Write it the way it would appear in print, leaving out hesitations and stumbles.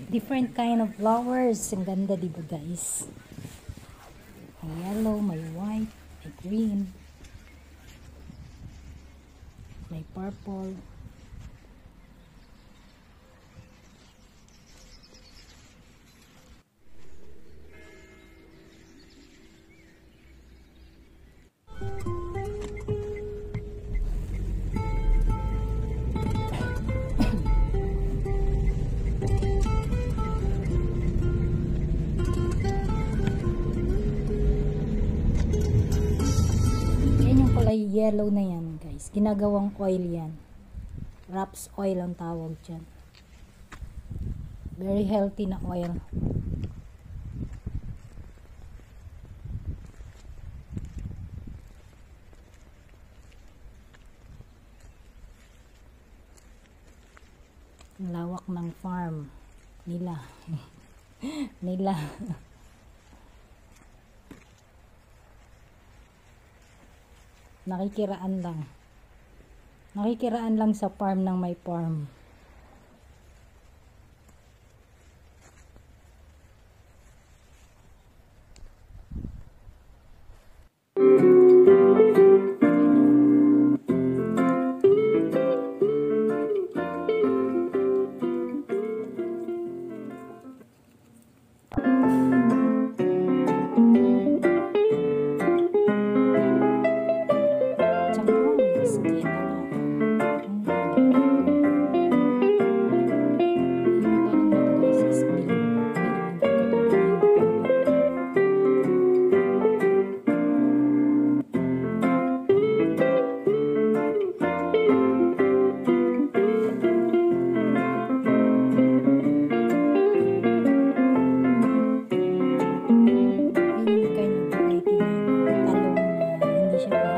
Different kind of flowers. Ang ganda, diba guys? May yellow, may white, may green, may purple. Yellow na yan guys, ginagawang oil yan, raps oil ang tawag dyan. Very healthy na oil. Ang lawak ng farm nila. nila nakikiraan lang sa farm ng may farm. Siya